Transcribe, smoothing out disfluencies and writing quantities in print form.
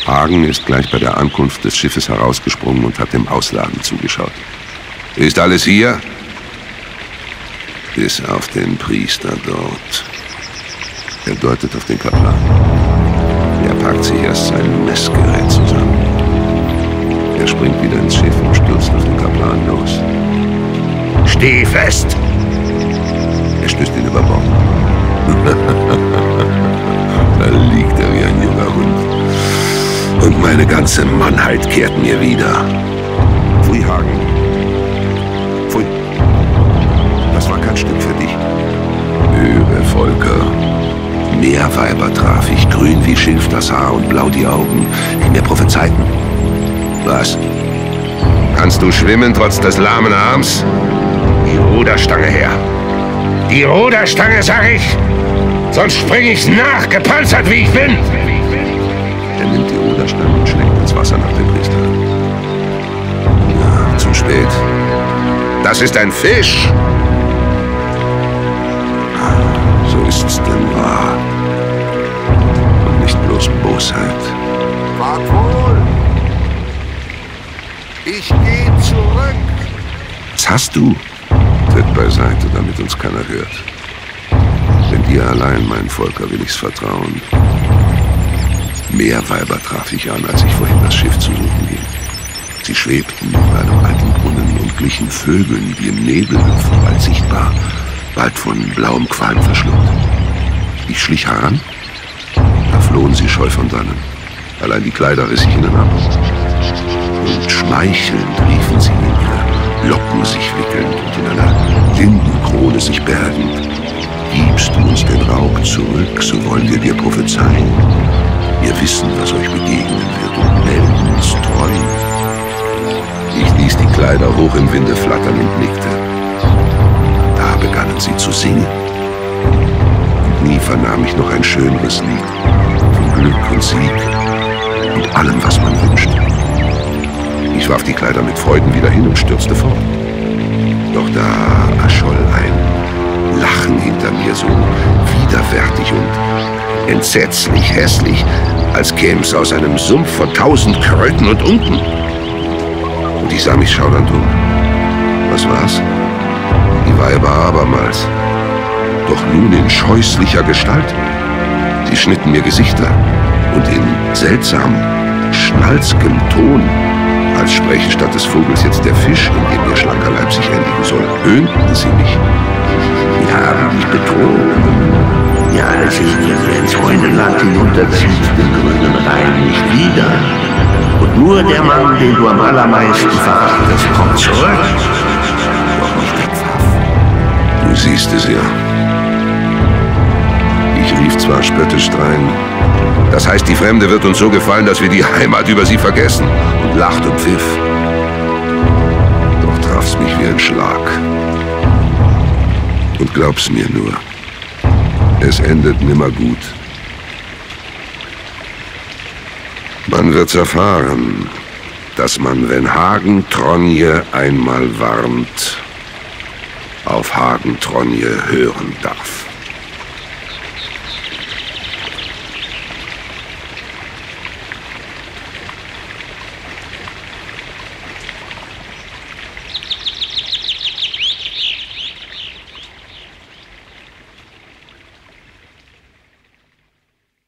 Hagen ist gleich bei der Ankunft des Schiffes herausgesprungen und hat dem Ausladen zugeschaut. Ist alles hier? Bis auf den Priester dort. Er deutet auf den Kaplan. Er packt sich erst sein Messgerät zusammen. Er springt wieder ins Schiff und stürzt auf den Kaplan los. Steh fest! Er stößt ihn über Bord. Da liegt er wie ein junger Hund. Und meine ganze Mannheit kehrt mir wieder. Pfui, Hagen. Pfui. Das war kein Stück für dich. Höre, Volker. Meerweiber traf ich, grün wie Schilf das Haar und blau die Augen, die mir prophezeiten. Was? Kannst du schwimmen trotz des lahmen Arms? Die Ruderstange her. Die Ruderstange, sag ich! Sonst spring ich nach, gepanzert wie ich bin! Er nimmt die Ruderstange und schlägt ins Wasser nach dem Priester. Ja, zu spät. Das ist ein Fisch! So ist's denn wahr. Und nicht bloß Bosheit. Wart wohl! Ich gehe zurück! Was hast du? Tritt beiseite, damit uns keiner hört. Denn dir allein, mein Volker, will ich's vertrauen. Meerweiber traf ich an, als ich vorhin das Schiff zu suchen ging. Sie schwebten über einem alten Brunnen und glichen Vögeln, die im Nebel hüpfen, bald sichtbar, bald von blauem Qualm verschluckt. Ich schlich heran, da flohen sie scheu von dannen. Allein die Kleider riss ich ihnen ab. Und schmeichelnd riefen sie in ihre Locken sich wickelnd und in einer Lindenkrone sich bergend. Gibst du uns den Raub zurück, so wollen wir dir prophezeien. Wir wissen, was euch begegnen wird und melden uns treu. Ich ließ die Kleider hoch im Winde flattern und nickte. Da begannen sie zu singen. Und nie vernahm ich noch ein schöneres Lied von Glück und Sieg und allem, was man wünscht. Ich warf die Kleider mit Freuden wieder hin und stürzte fort. Doch da erscholl ein Lachen hinter mir, so widerwärtig und entsetzlich hässlich, als käm's aus einem Sumpf von 1000 Kröten und Unken. Und ich sah mich schaudernd um. Was war's? Die Weiber abermals. Doch nun in scheußlicher Gestalt. Sie schnitten mir Gesichter und in seltsam schnalzgem Ton, als spräche statt des Vogels jetzt der Fisch, in dem ihr schlanker Leib sich endigen soll, höhnten sie mich. Wir haben dich betrogen. Ja, alles ist, wenn du ins Freundeland hinunterziehst, den grünen Rhein nicht wieder. Und nur der Mann, den du am allermeisten verachtest, kommt zurück. Doch nicht wegpfaff. Du siehst es ja. Ich rief zwar spöttisch drein. Das heißt, die Fremde wird uns so gefallen, dass wir die Heimat über sie vergessen. Und lacht und pfiff. Doch traf's mich wie ein Schlag. Und glaub's mir nur, es endet nimmer gut. Man wird's erfahren, dass man, wenn Hagen Tronje einmal warnt, auf Hagen Tronje hören darf.